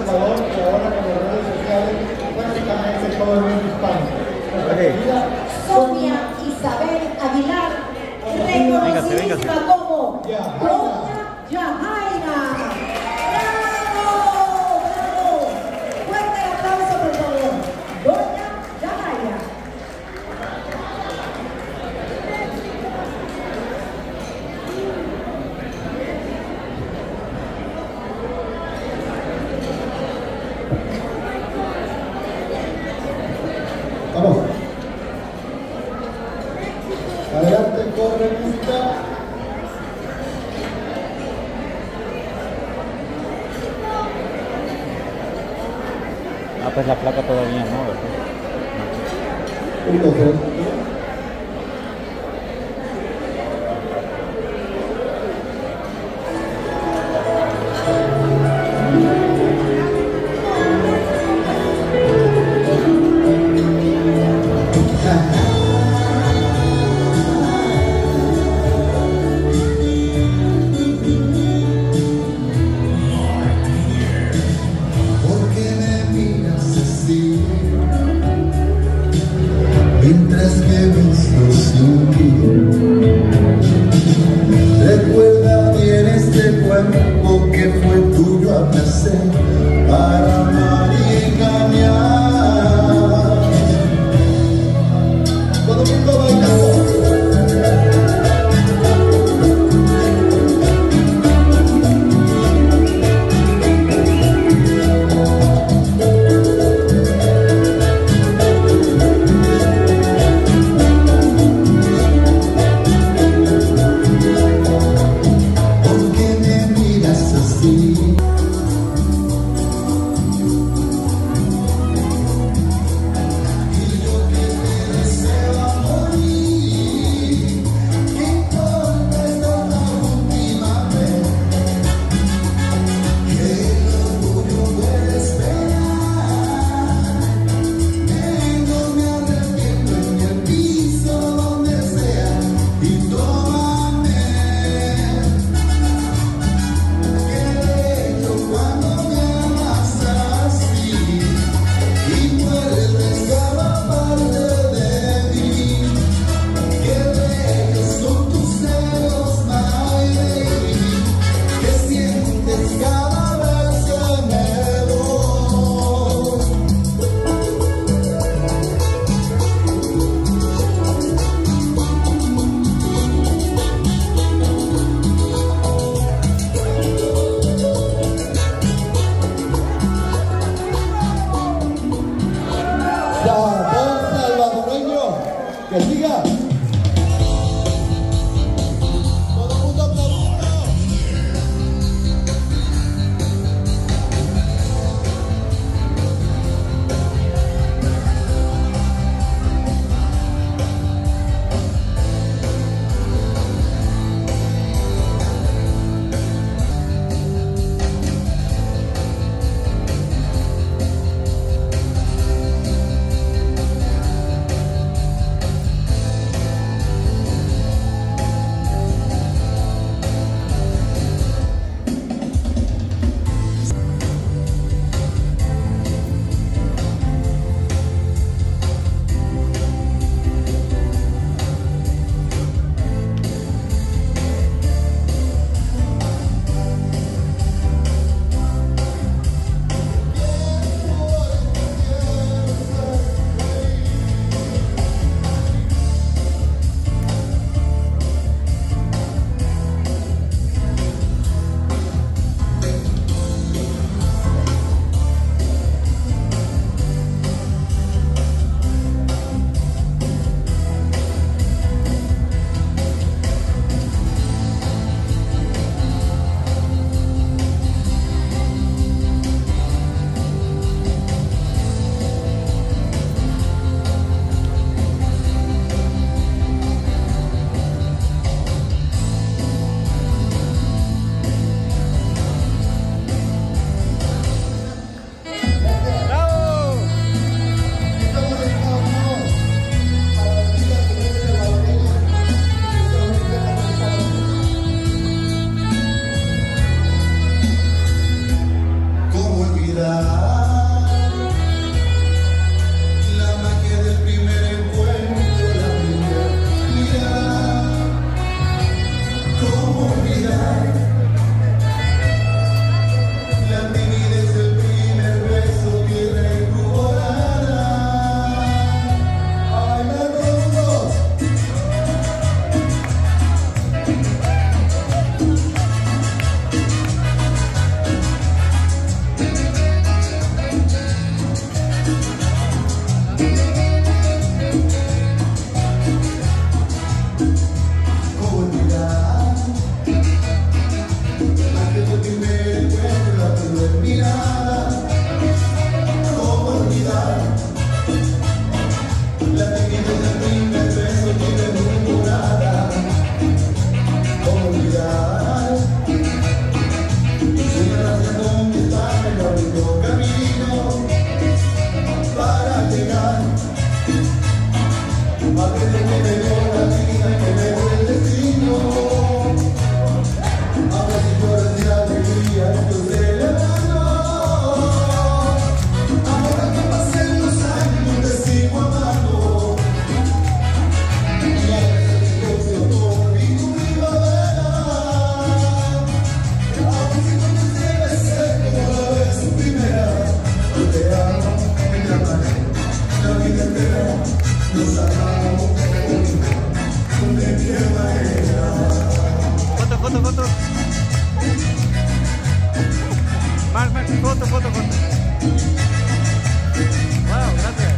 Ecuador y ahora con las redes sociales prácticamente todo el mundo hispano. Sonia Isabel Aguilar, reconocidísima como Doña Yajaira. ¡Bravo! ¡Bravo! Fuerte el aplauso, por favor. Doña Yajaira. Vamos. Adelante, corre, pista. Ah, pues la placa todavía no, ¿verdad? Punto 3. Mientras que Foto, foto, foto. Wow, gracias.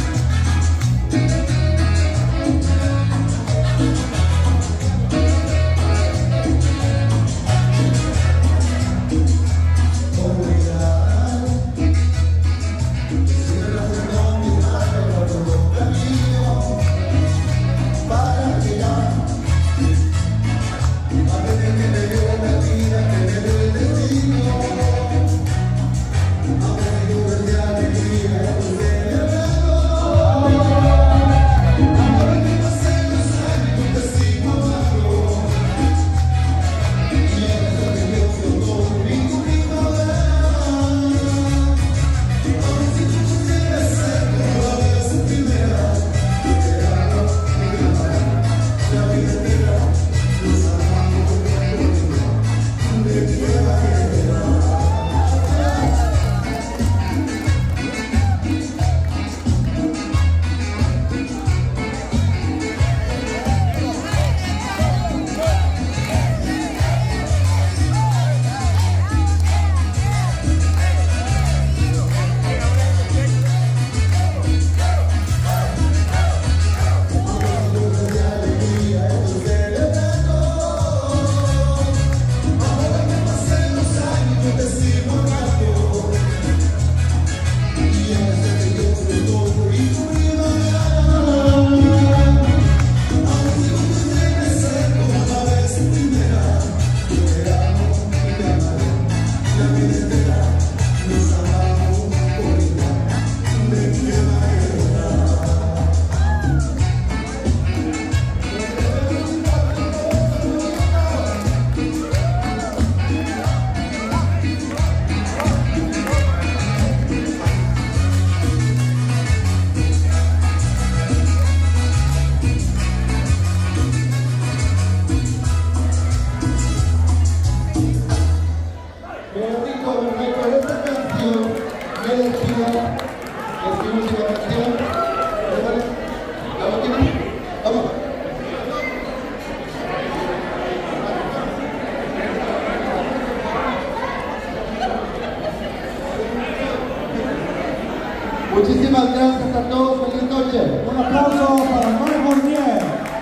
Muchísimas gracias a todos, feliz noche. Un aplauso para Mar Fournier.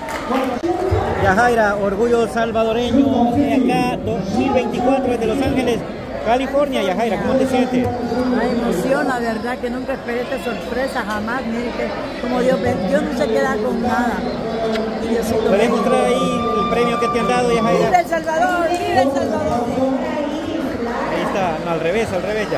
Yajaira, orgullo salvadoreño acá 2024 desde Los Ángeles, California. Yajaira, ¿cómo te sientes? Me emociona, verdad que nunca esperé esta sorpresa, jamás. Mire que como Dios no se queda con nada. ¿Puedes mostrar ahí el premio que te han dado, Yajaira? ¡Viva El Salvador! ¡Viva El Salvador! Ahí está, no, al revés ya.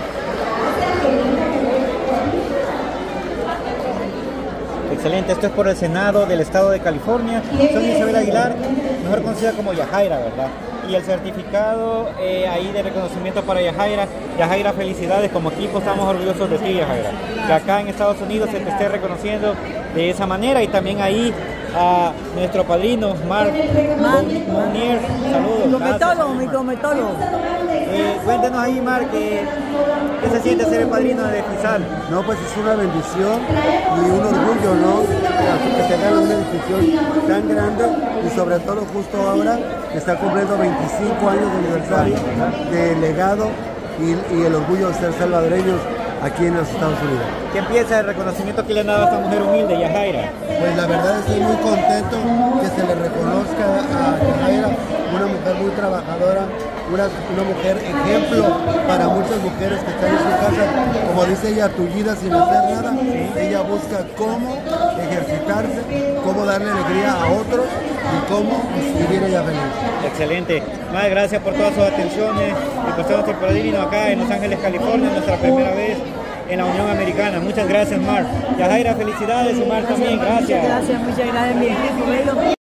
Excelente, esto es por el Senado del Estado de California. Soy Isabel Aguilar, mejor conocida como Yajaira, ¿verdad? Y el certificado ahí de reconocimiento para Yajaira. Yajaira, felicidades, como equipo estamos orgullosos de ti, Yajaira. Que acá en Estados Unidos se te esté reconociendo de esa manera, y también ahí a nuestro padrino, Mark Fournier. Saludos. Mi cometólogo. Cuéntanos ahí, Mark, ¿qué se siente ser el padrino de FISAL? No, pues es una bendición y un orgullo, ¿no? Que tengan una institución tan grande y sobre todo justo ahora que está cumpliendo 25 años de aniversario de legado y el orgullo de ser salvadoreños aquí en los Estados Unidos. ¿Qué empieza el reconocimiento que le han dado a esta mujer humilde, Yajaira? Pues la verdad estoy muy contento que se le reconozca a Yajaira, una mujer muy trabajadora, una mujer ejemplo para muchas mujeres que están en su casa, como dice ella, tullida sin hacer nada. Ella busca cómo ejercitarse, cómo darle alegría a otros y cómo vivir ella feliz. Excelente. Más gracias por todas sus atenciones y por ser nuestro padrino acá en Los Ángeles, California, nuestra primera vez en la Unión Americana. Muchas gracias, Mar. Yajaira, felicidades, y Mar también, gracias. Muchas gracias, mi equipo.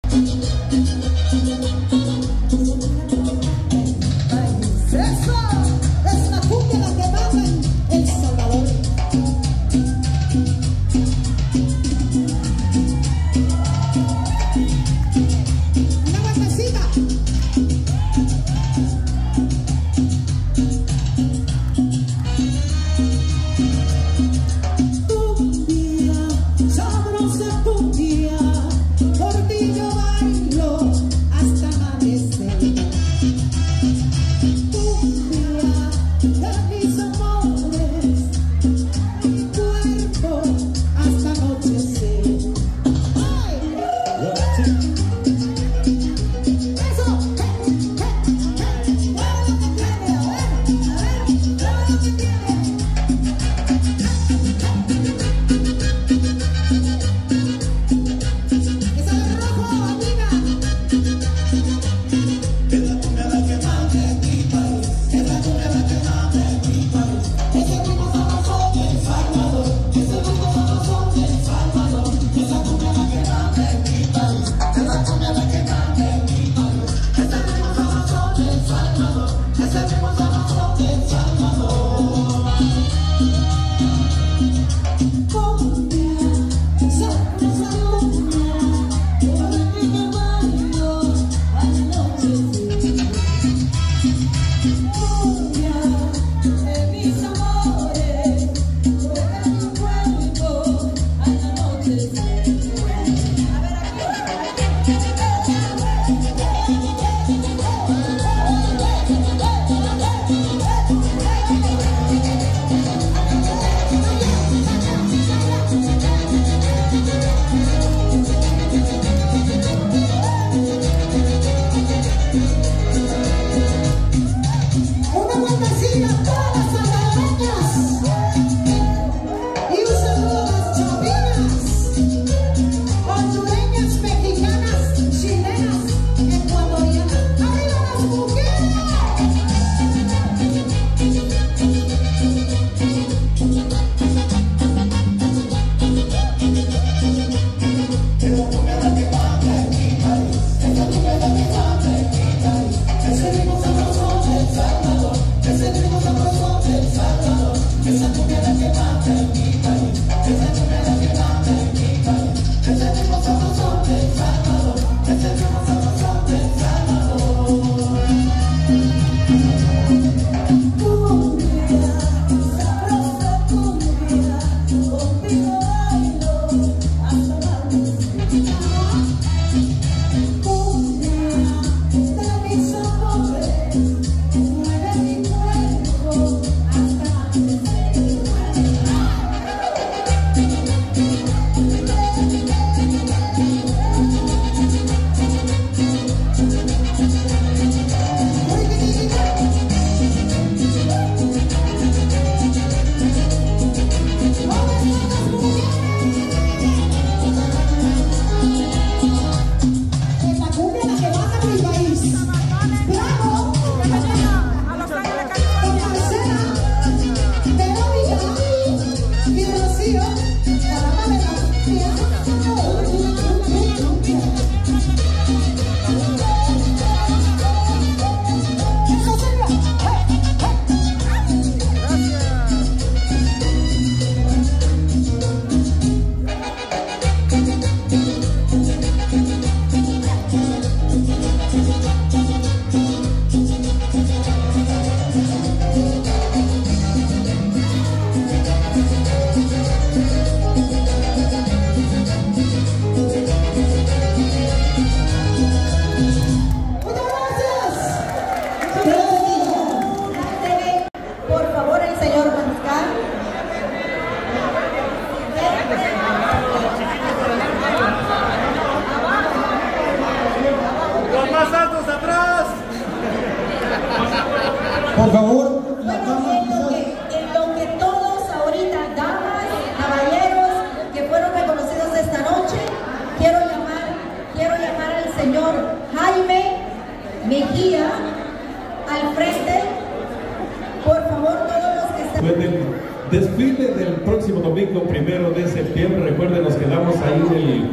Sabrosa cumbia, por ti yo Por favor, el señor Mariscal. Los más altos atrás. Por favor, la Bueno, cama en lo que todos ahorita, damas, caballeros, que fueron reconocidos esta noche, quiero llamar al señor Jaime Mejía al frente. Por favor, todos los que estén... Pues del desfile del próximo domingo 1 de septiembre, recuerden, nos quedamos ahí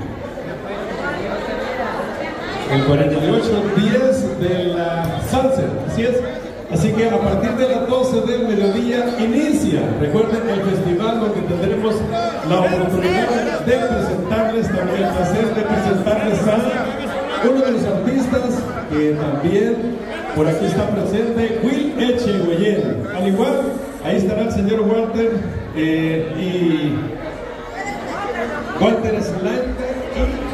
el 4810 de la Sunset, así es. Así que a partir de las 12 del mediodía inicia, recuerden, el festival donde tendremos la oportunidad de presentarles, también el placer de presentarles a uno de los artistas que también por aquí está presente, Will Echegoyen. Al igual, ahí estará el señor Walter y Walter Slater y